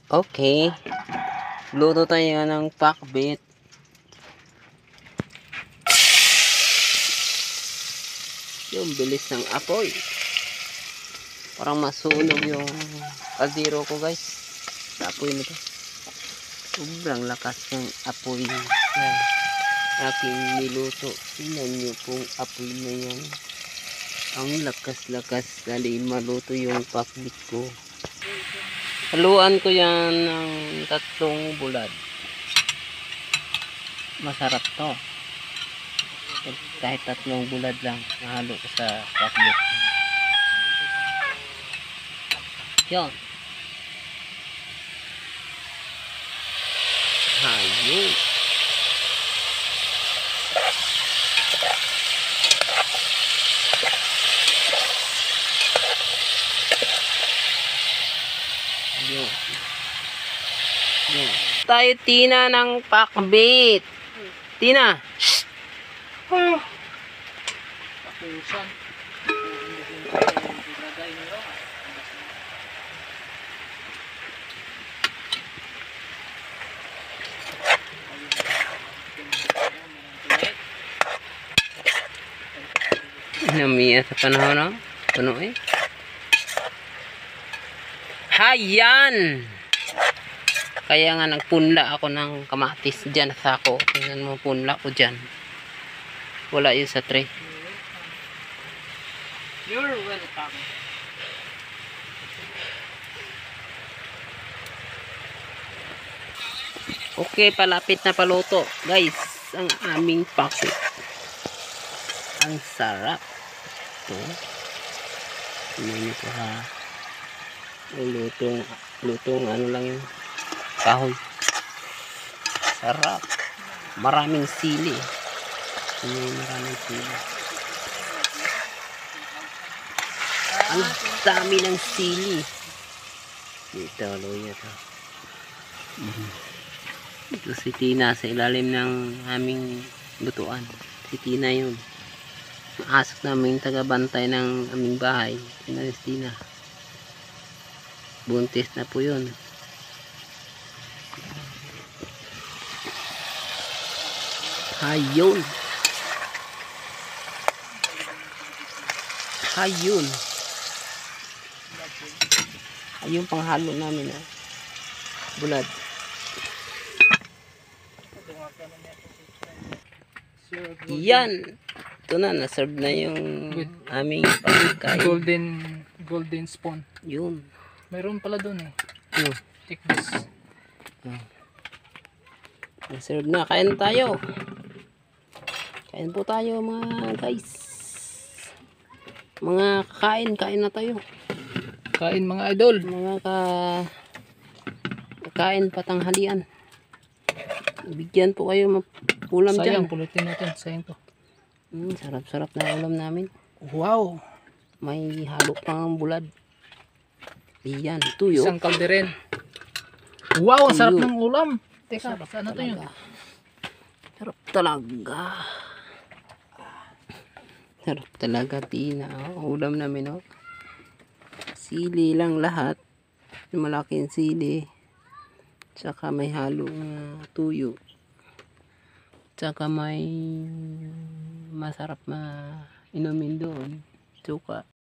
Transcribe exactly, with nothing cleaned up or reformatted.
Okay. Luto tayo ng pakbit. Yung bilis ng apoy. Parang masunog yung kaldero ko, guys. Sa apoy nito. Sobrang lakas ng apoy. Yan. Aking niluto. Tingnan nyo pong apoy na yan. Ang lakas-lakas. Dali maluto yung pakbit ko. Haluan ko yan ng tatlong bulad. Masarap to. Kahit tatlong bulad lang nahalo ko sa pakbit. Yun. Ayun. Yun. Yun. Tayo Tina ng pakbit. Tina. Oh. Pakusan. Namiya sa panahon, no? Puno eh. Hayan! Kaya nga nagpunla ako ng kamatis dyan sa ako. Tingnan mo, punla ko dyan. Wala yun sa tray. You're welcome. Okay, palapit na paluto. Guys, ang aming pakbit. Ang sarap. Ito. Tingnan nyo po ha. Lutong, lutong ano lang yun. Kahoy. Sarap. Maraming sili. Tingnan nyo, maraming sili. Ang dami ng sili. Dito, luya to. Ito si Tina sa ilalim ng aming lutuan. Si Tina yun. Maasok namin taga-bantay ng aming bahay. Tina si Tina. Buntis na po yun. Hayun. Hayun. Ayun panghalo namin ha. Bulad. Yan. Ito na, naserve na yung With aming pagkain. golden golden spoon. Yun. Meron pala doon eh. Yun. Take this. Naserve na. Kain tayo. Kain po tayo mga guys. Mga kain, kain na tayo. Kain mga idol. Mga ka kain patanghalian. Bigyan po kayo ulam dyan. Sayang, pulutin natin. Sayang to. Hmm, sarap-sarap na ulam namin. Wow. May halo pang bulad. Iyan, tuyo. Isang kalderen. Wow, ang sarap Tuyo. ng ulam. Teka, Sarap saan na to yun? talaga. Sarap talaga. Sarap talaga, Tina. Oh, ulam namin, oh. Sili lang lahat. Malaking sili. Tsaka may halong uh, tuyo. Tsaka may masarap na inumin doon. Tsuka.